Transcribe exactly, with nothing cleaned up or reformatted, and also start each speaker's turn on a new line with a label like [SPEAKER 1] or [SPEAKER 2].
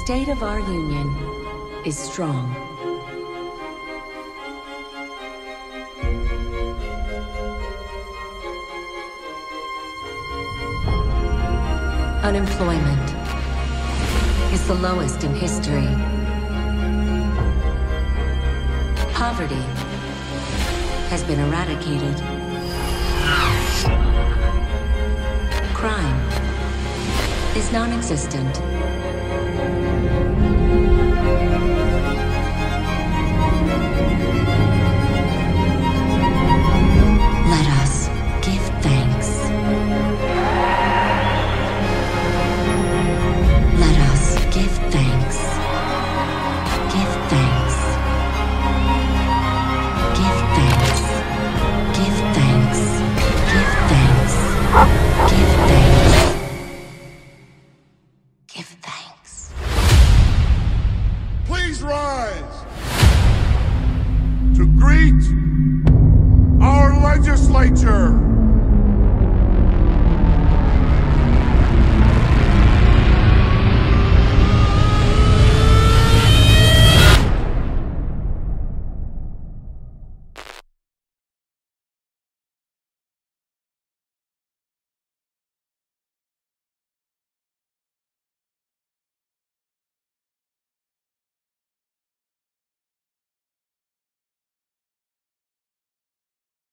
[SPEAKER 1] state of our union is strong. Unemployment is the lowest in history. Poverty has been eradicated. Crime is non-existent. Let us give thanks. Let us give thanks. Give thanks. Give thanks. Give thanks. Give thanks. Give thanks. Give thanks.
[SPEAKER 2] Please rise to greet our legislature.